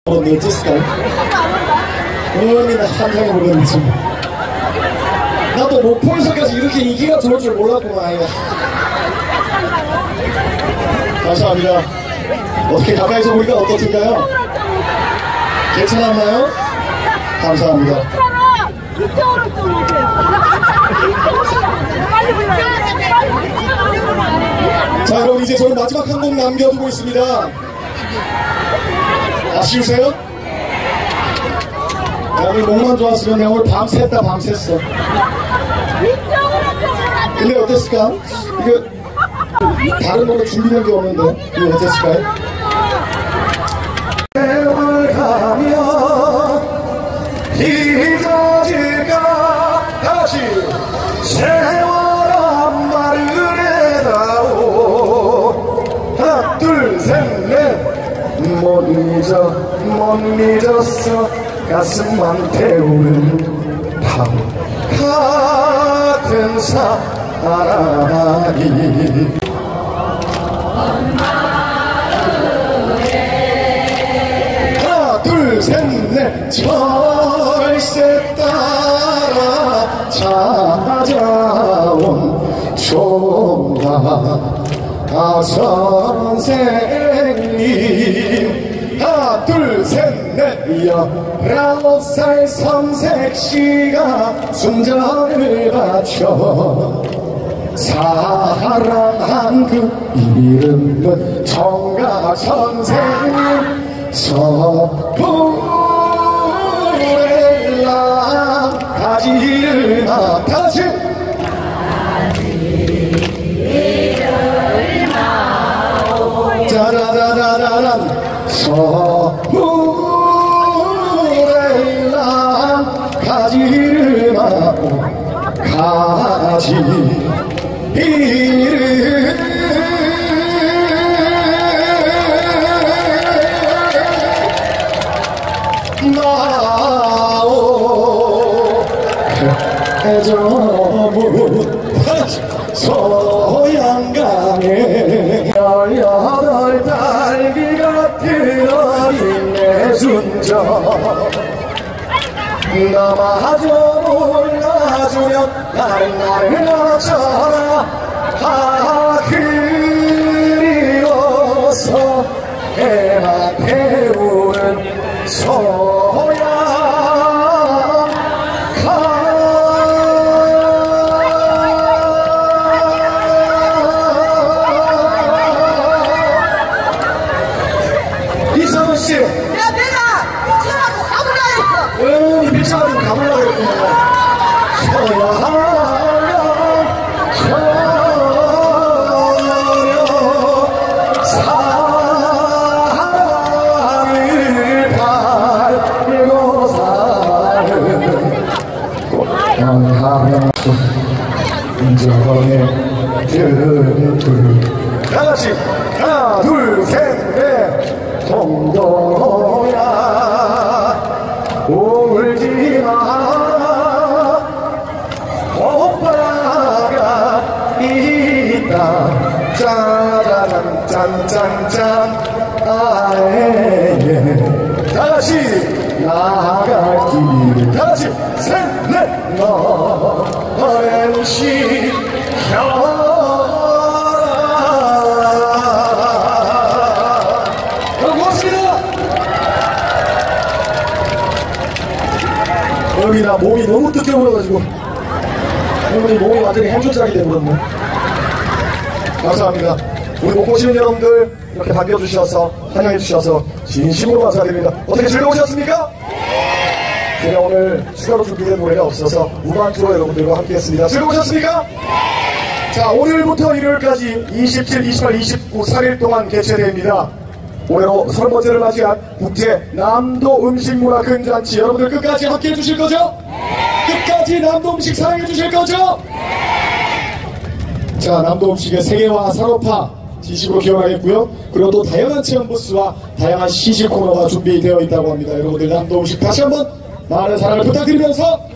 네, 어땠을까요? 나 한장해 보겠지. 나도 목포에서까지 이렇게 인기가 좋을 줄 몰랐구만. 아이가. 감사합니다. 어떻게 가까이서 보니까 어떻든가요? 괜찮았나요? 감사합니다. 이쪽으로 좀 오세요. 빨리 불러요. 자, 여러분 이제 저는 마지막 한 곡 남겨두고 있습니다. 아쉬우세요? 야, 오늘 목만 좋았으면 내가 오늘 밤샜다 밤샜어. 근데 어땠을까? 이거 다른 노래 준비된 게 없는데 이거 어땠을까요? 세월 가면 잊어질까 다시 세월한 말을 해다오. 하나 둘 셋 넷 못 잊었어 가슴만 태우는 바보 같은 사랑이. 하나 둘 셋 넷 절세 따라 찾아온 총각 선생님. 하나 둘 셋 넷 19살 선색씨가 순전을 바쳐 사랑한 그 이름은 총각 선생님. 서부의 가지를 다시 짜라라라란 서울의 가지를 마고 가지를 나오 해저문 소양강에 18 달기 같은 어린 내 순정 너마저 몰라주면 나를 낮춰라. 그리워서 해만 태우는 소양 이성훈씨. 야, 내가 픽처하고 가보라 했어. 응, 픽처하고 가보려고 했구나. 사랑을 달고 사는 꽃향하며 인정의 들들 다같이 하나 둘 셋 넷 동동야 울지마 오빠가 있다. 짜자잔 짠짠짠 아에게 다시 나갈 길 다시 셋넷 너는 시켜라. 고맙습니다. 여기나 몸이 너무 뜯겨버려가지고 오늘 몸이 완전히 행주장이 되버렸네. 감사합니다. 우리 못 보시는 여러분들 이렇게 반겨주셔서 환영해주셔서 진심으로 감사드립니다. 어떻게 즐거우셨습니까? 제가 오늘 추가로 준비된 노래가 없어서 무반주로 여러분들과 함께했습니다. 즐거우셨습니까? 자, 오늘부터 일요일까지 27, 28, 29, 3일 동안 개최됩니다. 올해로 30번째를 맞이한 국제 남도 음식문화 근잔치 여러분들 끝까지 함께 해주실 거죠? 끝까지 남도 음식 사랑해 주실 거죠? 자, 남도 음식의 세계화 산업화 진심으로 기원하겠고요. 그리고 또 다양한 체험 부스와 다양한 시식 코너가 준비되어 있다고 합니다. 여러분들 남도 음식 다시 한번 많은 사랑을 부탁드리면서